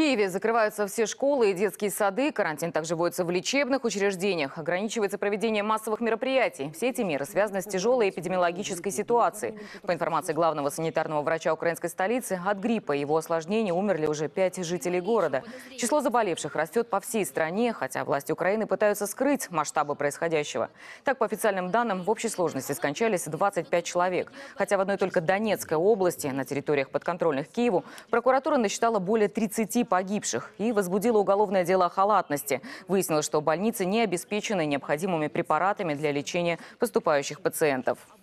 Киеве закрываются все школы и детские сады. Карантин также вводится в лечебных учреждениях. Ограничивается проведение массовых мероприятий. Все эти меры связаны с тяжелой эпидемиологической ситуацией. По информации главного санитарного врача украинской столицы, от гриппа и его осложнений умерли уже 5 жителей города. Число заболевших растет по всей стране, хотя власти Украины пытаются скрыть масштабы происходящего. Так, по официальным данным, в общей сложности скончались 25 человек. Хотя в одной только Донецкой области, на территориях подконтрольных Киеву, прокуратура насчитала более 30 погибших и возбудила уголовное дело о халатности. Выяснилось, что больницы не обеспечены необходимыми препаратами для лечения поступающих пациентов.